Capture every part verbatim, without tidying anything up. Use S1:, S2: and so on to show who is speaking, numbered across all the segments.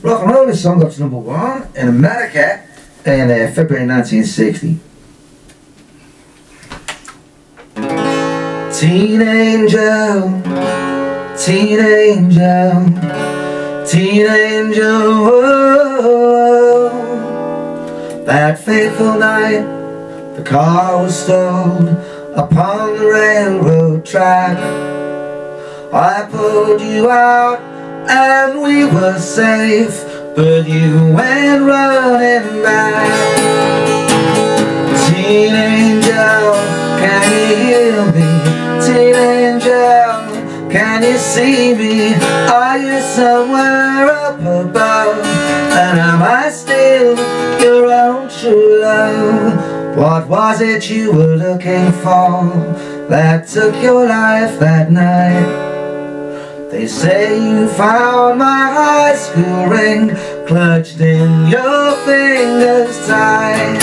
S1: Rock and Roll, this song got to number one in America in uh, February nineteen sixty. Teen angel, teen angel, teen angel, whoa. That fateful night, the car was stalled upon the railroad track. I pulled you out and we were safe, but you went running back. Teen angel, can you hear me? Teen angel, can you see me? Are you somewhere up above? And am I still your own true love? What was it you were looking for that took your life that night? They say you found my high school ring clutched in your fingers tight.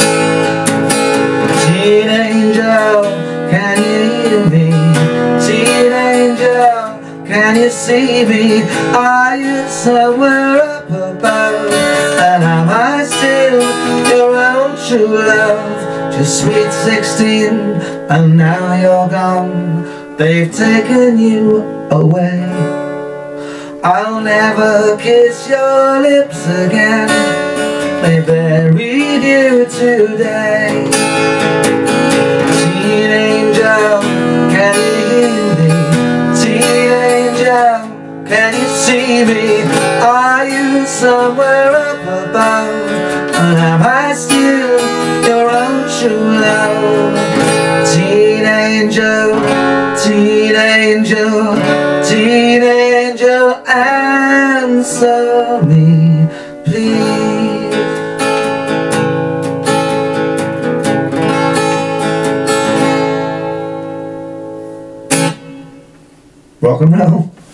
S1: Teen angel, can you hear me? Teen angel, can you see me? Are you somewhere up above? And am I still your own true love? Just sweet sixteen, and now you're gone. They've taken you away. I'll never kiss your lips again. They buried you today. Teen angel, can you hear me? Teen angel, can you see me? Are you somewhere up above? And am I still your own true love? Teen angel, teen angel, teen angel, answer me, please. Rock and roll.